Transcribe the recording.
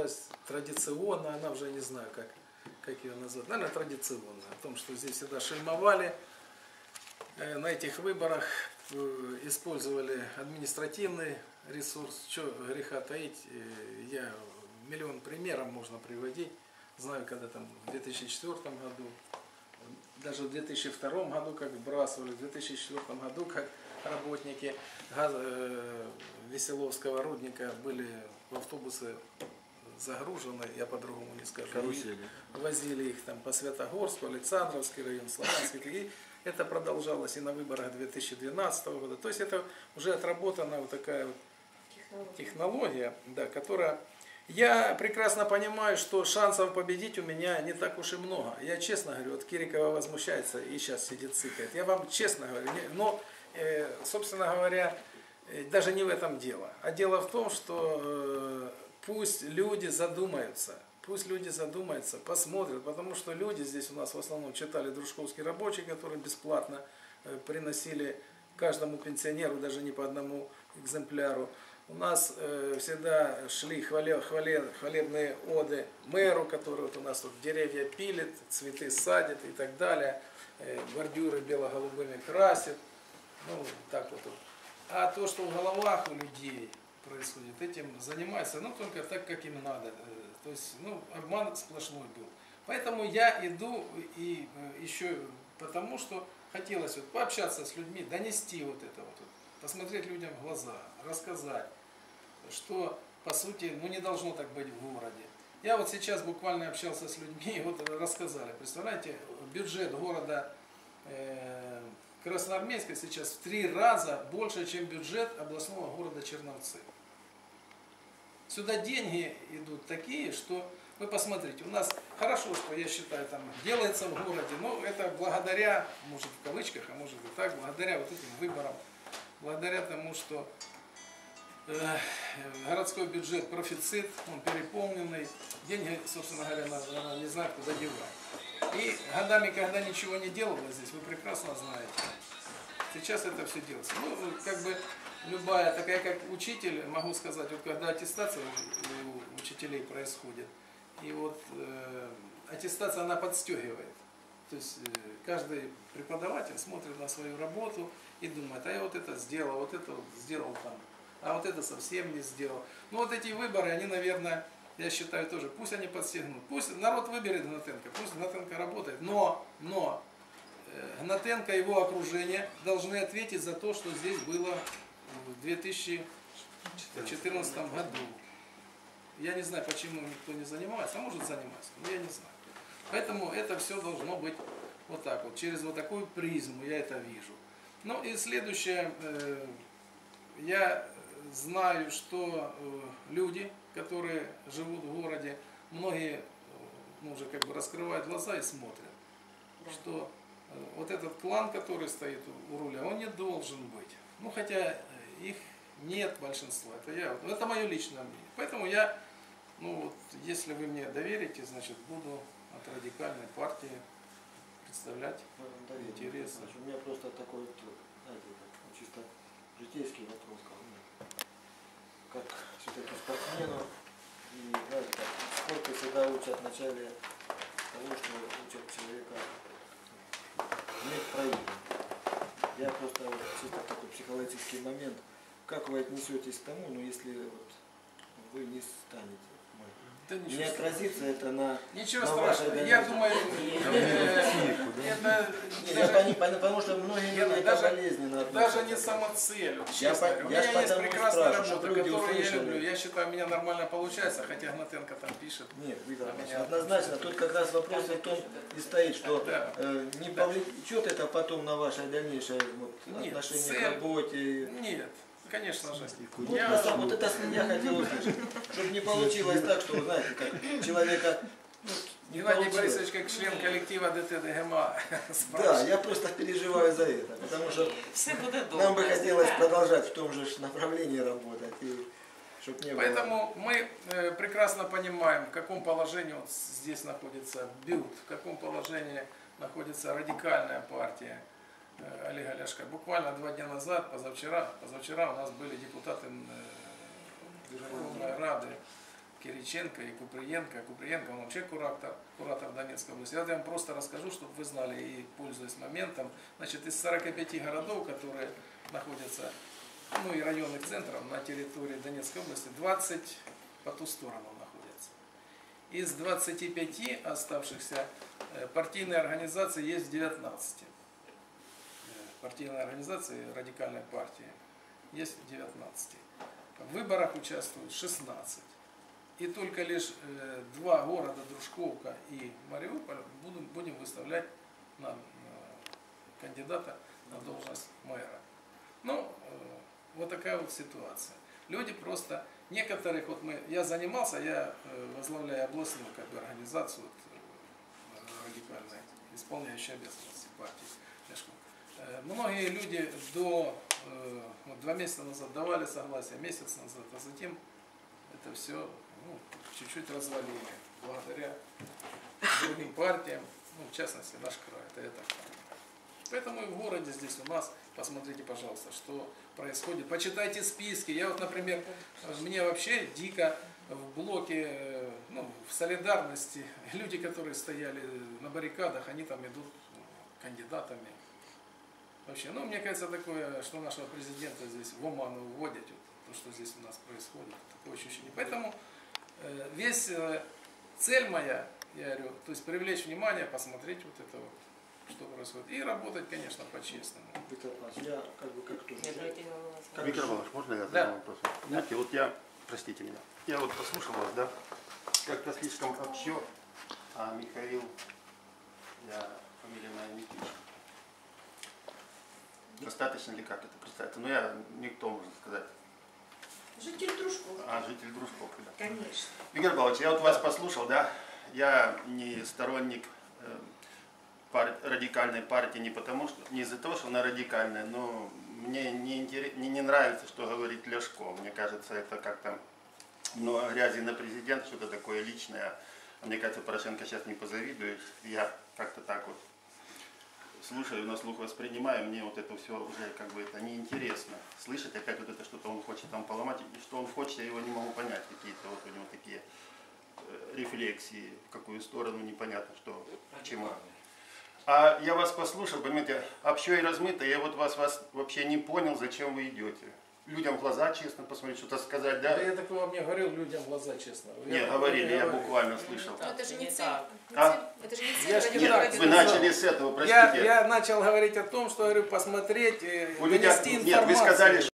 Традиционно, она уже не знаю, как ее назвать, наверное, традиционно, о том, что здесь всегда шельмовали, на этих выборах использовали административный ресурс, что греха таить, я миллион примеров можно приводить, знаю, когда там в 2004 году, даже в 2002 году, как вбрасывали, в 2004 году, как работники Веселовского рудника были в автобусы загружены, я по-другому не скажу. Возили их там по Святогорску, Александровский район, Славянский. И это продолжалось и на выборах 2012 года. То есть это уже отработана вот такая вот технология, да, которая... Я прекрасно понимаю, что шансов победить у меня не так уж и много. Я честно говорю, вот Кирикова возмущается и сейчас сидит цикает. Я вам честно говорю, но, собственно говоря, даже не в этом дело. А дело в том, что пусть люди задумаются, посмотрят, потому что люди здесь у нас в основном читали «Дружковский рабочий», который бесплатно приносили каждому пенсионеру, даже не по одному экземпляру. У нас всегда шли хвалебные оды мэру, который вот у нас тут деревья пилит, цветы садит и так далее, бордюры бело-голубыми красит, ну так вот. А то, что в головах у людей происходит, этим занимается, ну только так, как им надо. То есть, ну, обман сплошной был. Поэтому я иду и еще потому, что хотелось вот пообщаться с людьми, донести вот это вот, посмотреть людям в глаза, рассказать, что по сути, ну не должно так быть в городе. Я вот сейчас буквально общался с людьми, и вот рассказали, представляете, бюджет города Красноармейска сейчас в 3 раза больше, чем бюджет областного города Черновцы. Сюда деньги идут такие, что вы посмотрите, у нас хорошо, что я считаю, там делается в городе, но это благодаря, может в кавычках, а может и так, благодаря вот этим выборам, благодаря тому, что городской бюджет профицит, он переполненный, деньги, собственно говоря, надо не знаю, куда девать. И годами, когда ничего не делалось здесь, вы прекрасно знаете, сейчас это все делается. Ну, как бы любая, такая как учитель, могу сказать, вот когда аттестация у учителей происходит, и вот аттестация, она подстегивает. То есть каждый преподаватель смотрит на свою работу и думает, а я вот это сделал там, а вот это совсем не сделал. Ну вот эти выборы, они, наверное, я считаю тоже, пусть они подстегнут. Пусть народ выберет Гнатенко, пусть Гнатенко работает, но Гнатенко и его окружение должны ответить за то, что здесь было в 2014 году. Я не знаю, почему никто не занимается, а может заниматься, но я не знаю. Поэтому это все должно быть вот так вот, через вот такую призму я это вижу. Ну и следующее, я знаю, что люди, которые живут в городе, многие уже как бы раскрывают глаза и смотрят, что вот этот клан, который стоит у руля, он не должен быть. Ну хотя их нет большинства, это мое личное мнение. Поэтому я, ну вот, если вы мне доверите, значит, буду от радикальной партии представлять интересы. У меня просто такой, знаете, чисто житейский вопрос ко мне. Как все-таки спортсмену, и знаете, как в спорте всегда учат в начале того, что учат человека уметь проигрывать. Я просто вот, чисто такой психологический момент. Как вы отнесетесь к тому, ну если вот вы не станете? Да не отразится это на ничего на страшного. Вашей Я думаю, потому что многие люди это болезненно. Даже не самоцель. Честно. У меня есть прекрасная работа, которую я люблю. Я считаю, у меня нормально получается, хотя Гнатенко там пишет. Нет, однозначно. Тут как раз вопрос в том и стоит, что не повлечет это потом на ваше дальнейшее отношение к работе. Нет. Конечно же. Вот это с меня хотел услышать. Чтобы не получилось так, что, знаете, как человека... Геннадий Борисович, как член коллектива ДТ-ДГМА. Да, я просто переживаю за это, потому что нам бы хотелось продолжать в том же направлении работать. И чтобы не было... Поэтому мы прекрасно понимаем, в каком положении вот здесь находится БЮТ, в каком положении находится радикальная партия Олега Ляшка. Буквально 2 дня назад, позавчера у нас были депутаты Верховной Рады Кириченко и Куприенко. Куприенко, он вообще куратор Донецкой области. Я вам просто расскажу, чтобы вы знали и пользуясь моментом. Значит, из 45 городов, которые находятся, ну и районных центров на территории Донецкой области, 20 по ту сторону находятся. Из 25 оставшихся партийные организации есть в 19. Партийные организации радикальной партии есть в 19. В выборах участвуют 16. И только лишь 2 города, Дружковка и Мариуполь, будем выставлять на кандидата на должность мэра. Ну, вот такая вот ситуация. Люди просто, некоторых, вот я занимался, я возглавляю областную как бы организацию радикальной, исполняющей обязанности партии. Многие люди до 2 месяца назад давали согласие, месяц назад, а затем это все чуть-чуть развалили благодаря другим партиям, ну, в частности наш край, это я так понимаю. Поэтому и в городе здесь у нас, посмотрите, пожалуйста, что происходит. Почитайте списки. Я вот, например, мне вообще дико в блоке, ну, в солидарности, люди, которые стояли на баррикадах, они там идут кандидатами. Вообще, ну, мне кажется, такое, что нашего президента здесь в оману вводят, вот, то, что здесь у нас происходит, такое ощущение. Поэтому цель моя, я говорю, то есть привлечь внимание, посмотреть вот это вот, что происходит. И работать, конечно, по-честному. Я как бы как тоже. Виктор Иванович, можно я Да. задам вопрос? Знаете, вот я, простите меня, я вот послушал вас, да, как-то слишком общо, а Михаил, я фамилия моя не пишу. Достаточно ли как это представить? Ну я никто, можно сказать. Житель Дружковки. Житель Дружковки, да. Конечно. Виктор Павлович, я вот вас послушал, да, я не сторонник радикальной партии не потому, что не из-за того, что она радикальная, но мне не нравится, что говорит Ляшко. Мне кажется, это как-то много грязи на президента, что-то такое личное. Мне кажется, Порошенко сейчас не позавидуешь. Я как-то так вот слушаю, на слух воспринимаю, мне вот это все уже как бы это неинтересно. Слышать опять вот это что-то он хочет там поломать, и что он хочет, я его не могу понять. Какие-то вот у него такие рефлексии, в какую сторону непонятно, что к чему. А я вас послушал, понимаете, общо и размыто, я вот вас вообще не понял, зачем вы идете. Людям в глаза честно посмотреть, что-то сказать, да? Да я такого вам не говорил, людям в глаза честно. Не, говорили, я буквально слышал. Но это же не цель. А? Это же не Я ж цель. не так Нет, вы сказал. начали с этого, простите. Я начал говорить о том, что, говорю, посмотреть, У людей, донести нет, информацию. вы сказали,